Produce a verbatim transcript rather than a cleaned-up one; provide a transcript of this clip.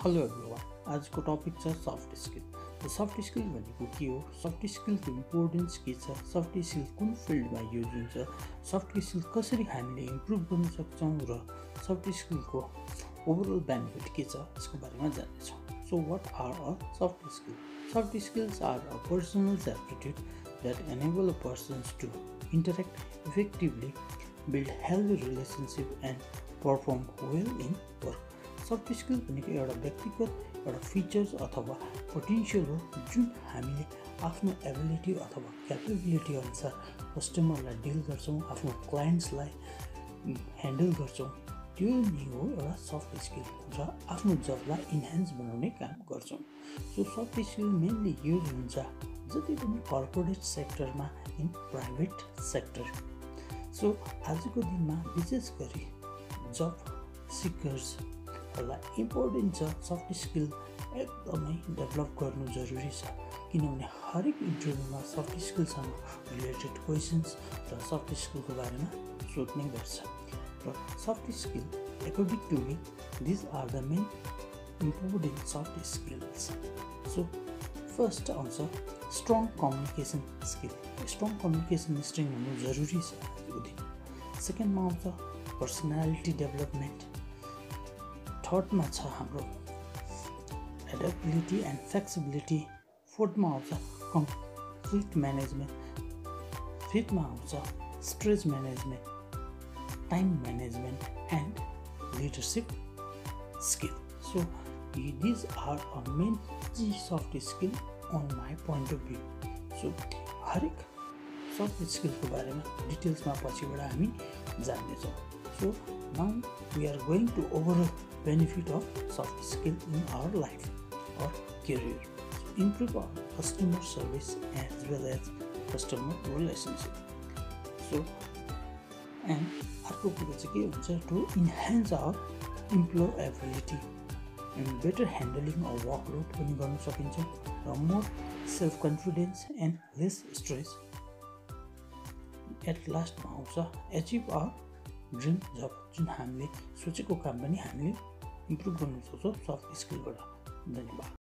Hello everyone, आजको topic छ soft skill. Soft skill भनेको के हो, सफ्ट स्किलको इम्पोर्टेन्स के छ, सफ्ट स्किल कुन फिल्डमा युज हुन्छ, सफ्ट स्किल कसरी हामीले इम्प्रुभ गर्न सक्छौँ र सफ्ट स्किलको ओभरअल बेनिफिट के छ यसको बारेमा जान्नेछौँ। So what are a soft skill? Soft skills are a personal aptitude that enable a person to interact effectively, build healthy relationship and perform well in work. Soft skill भनेको एउटा व्यक्तिगत एउटा features अथवा पोटेन्सियल हो जुन हामीले आफ्नो ability अथवा क्यापेबिलिटी अनुसार कस्टमरलाई डिल गर्छौँ, आफ्नो क्लाइन्ट्सलाई ह्यान्डल गर्छौँ। त्यो नै हो एउटा सफ्ट स्किल र आफ्नो जबलाई इन्हान्स बनाउने काम गर्छौँ। So soft skill mainly use हुन्छ जति पनि कर्पोरेट सेक्टरमा इन प्राइभेट सेक्टर। सो आजको दिनमा विशेष गरी जब सिकर्सहरूलाई इम्पोर्टेन्ट छ सफ्ट स्किल एकदमै डेभलप गर्नु जरुरी छ, किनभने हरेक इन्टरभ्यूमा सफ्ट स्किलसँग रिलेटेड क्वेसन्स र सफ्ट स्किलको बारेमा सोध्ने गर्छ। र soft skill according to me, these are the main important soft skills. So first also strong communication skill. Strong communication skill हुनु जरुरी छ आजको दिन। सेकेन्डमा आउँछ पर्सनालिटी डेभलपमेन्ट। थर्डमा छ हाम्रो एडेप्टिबिलिटी एन्ड फ्लेक्सिबिलिटी। फोर्थमा आउँछ कन्फ्लिक्ट म्यानेजमेन्ट। फिफ्थमा आउँछ stress management, time management and leadership skill. So these are a main key soft skill on my point of view. So हरेक soft skill को बारे में details में पछिबाट हामी जान्नेछौँ। So now we are going to overall benefit of soft skill in our life or career. So, improve our customer service as well as customer relationship. So and अर्को कुरो चाहिँ के हुन्छ to enhance our employability and better handling of workload पनि गर्न सकिन्छ र more self confidence and less stress. At लास्टमा आउँछ एचिभ आवर ड्रिम जब, जुन हामीले सोचेको काम पनि हामीले इम्प्रुभ गर्न सक्छौँ सफ्ट स्किलबाट। धन्यवाद।